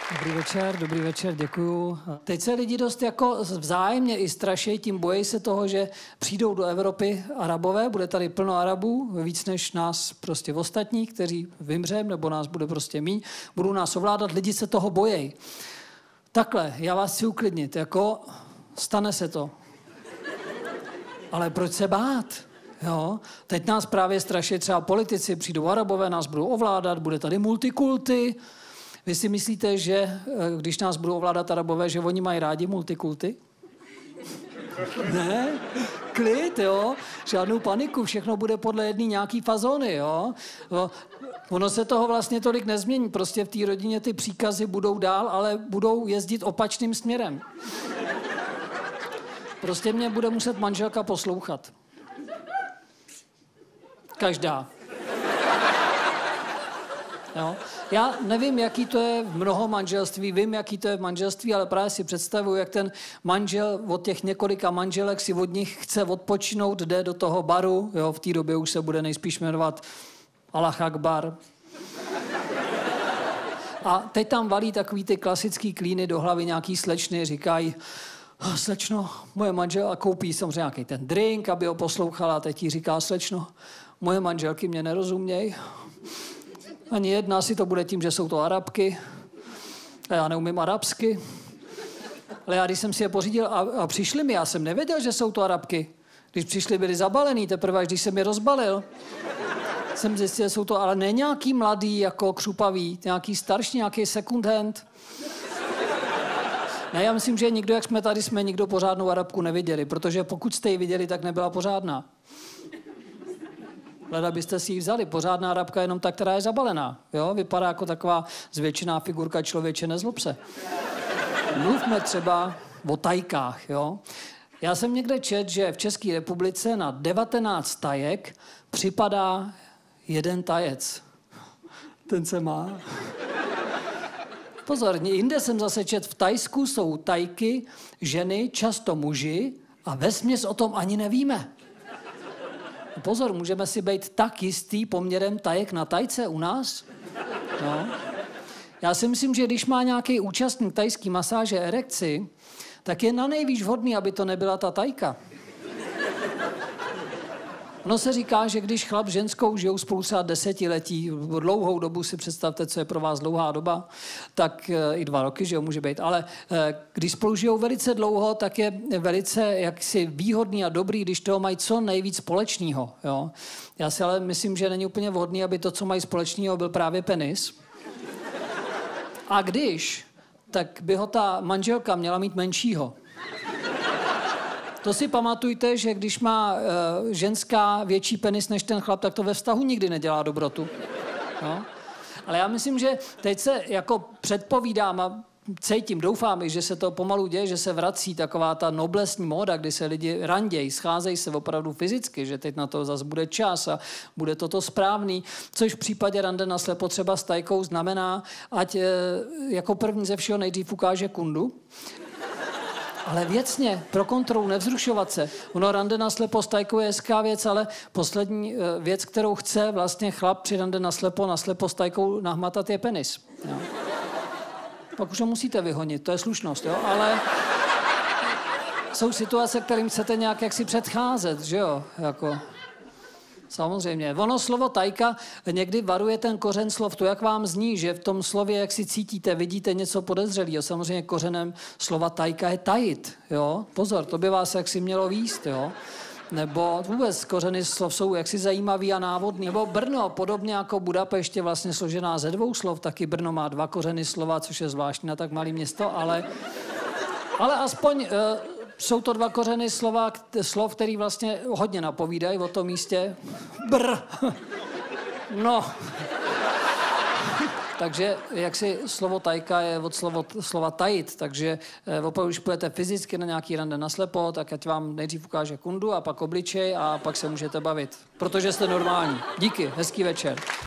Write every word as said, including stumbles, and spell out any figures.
Dobrý večer, dobrý večer, děkuju. Teď se lidi dost jako vzájemně i strašejí, tím bojí se toho, že přijdou do Evropy Arabové, bude tady plno Arabů, víc než nás prostě ostatní, kteří vymřem, nebo nás bude prostě míň, budou nás ovládat, lidi se toho bojí. Takhle, já vás chci uklidnit, jako stane se to. Ale proč se bát? Jo? Teď nás právě straší třeba politici, přijdou Arabové, nás budou ovládat, bude tady multikulty. Vy si myslíte, že když nás budou ovládat Arabové, že oni mají rádi multikulty? Ne? Klid, jo? Žádnou paniku, všechno bude podle jedné nějaký fazony, jo? Ono se toho vlastně tolik nezmění, prostě v té rodině ty příkazy budou dál, ale budou jezdit opačným směrem. Prostě mě bude muset manželka poslouchat. Každá. Jo? Já nevím, jaký to je v mnoho manželství, vím, jaký to je v manželství, ale právě si představuju, jak ten manžel od těch několika manželek si od nich chce odpočinout, jde do toho baru, jo, v té době už se bude nejspíš jmenovat Allah Akbar. A teď tam valí takový ty klasický klíny do hlavy, nějaký slečny, říkají, oh, slečno, moje manželka koupí samozřejmě nějaký ten drink, aby ho poslouchala, a teď jí říká, slečno, moje manželky mě nerozumějí. Ani jedna, asi to bude tím, že jsou to Arabky. A já neumím arabsky. Ale já, když jsem si je pořídil a, a přišli mi, já jsem nevěděl, že jsou to Arabky. Když přišli, byli zabalený, teprve, když jsem je rozbalil, jsem zjistil, že jsou to, ale ne nějaký mladý, jako křupavý, nějaký starší, nějaký second hand. Ne, já myslím, že nikdo, jak jsme tady, jsme nikdo pořádnou Arabku neviděli, protože pokud jste ji viděli, tak nebyla pořádná. Leda byste si ji vzali. Pořádná Arabka je jenom ta, která je zabalená. Jo? Vypadá jako taková zvětšená figurka, člověče, nezlob se. Mluvme třeba o tajkách. Jo? Já jsem někde četl, že v České republice na devatenáct tajek připadá jeden tajec. Ten se má. Pozor, jinde jsem zase četl, v Tajsku jsou tajky, ženy, často muži a vesměs o tom ani nevíme. Pozor, můžeme si být tak jistý poměrem tajek na tajce u nás? No. Já si myslím, že když má nějaký účastník tajský masáže erekci, tak je na nejvíc vhodný, aby to nebyla ta tajka. Ono se říká, že když chlap s ženskou žijou spolu třeba desetiletí, dlouhou dobu, si představte, co je pro vás dlouhá doba, tak i dva roky, že jo, může být, ale když spolu žijou velice dlouho, tak je velice jaksi výhodný a dobrý, když toho mají co nejvíc společného. Jo. Já si ale myslím, že není úplně vhodný, aby to, co mají společného, byl právě penis. A když, tak by ho ta manželka měla mít menšího. To si pamatujte, že když má e, ženská větší penis než ten chlap, tak to ve vztahu nikdy nedělá dobrotu. No? Ale já myslím, že teď se jako předpovídám a cítím, doufám, že se to pomalu děje, že se vrací taková ta noblesní móda, kdy se lidi randějí, scházejí se opravdu fyzicky, že teď na to zase bude čas a bude toto správný, což v případě rande naslepo třeba s tajkou znamená, ať e, jako první ze všeho nejdřív ukáže kundu, ale věcně, pro kontrolu, nevzrušovat se. Ono rande naslepo s tajkou je hezká věc, ale poslední věc, kterou chce vlastně chlap při rande naslepo, naslepo s tajkou nahmatat, je penis. Jo. Pak už ho musíte vyhonit, to je slušnost, jo, ale jsou situace, kterým chcete nějak jaksi předcházet, že jo, jako... Samozřejmě. Ono slovo tajka někdy varuje ten kořen slov, to, jak vám zní, že v tom slově, jak si cítíte, vidíte něco podezřelého. Samozřejmě kořenem slova tajka je tajit, jo. Pozor, to by vás jaksi mělo výst, jo. Nebo vůbec kořeny slov jsou jaksi zajímavý a návodný. Nebo Brno, podobně jako Budapešť je vlastně složená ze dvou slov, taky Brno má dva kořeny slova, což je zvláštní na tak malé město, ale, ale aspoň... Uh, Jsou to dva kořeny slova, slov, který vlastně hodně napovídají o tom místě. Brr. No. Takže jak si slovo tajka je od slovo, slova tajit, takže opravdu, když půjdete fyzicky na nějaký rande naslepo, tak ať vám nejdřív ukáže kundu a pak obličej a pak se můžete bavit. Protože jste normální. Díky, hezký večer.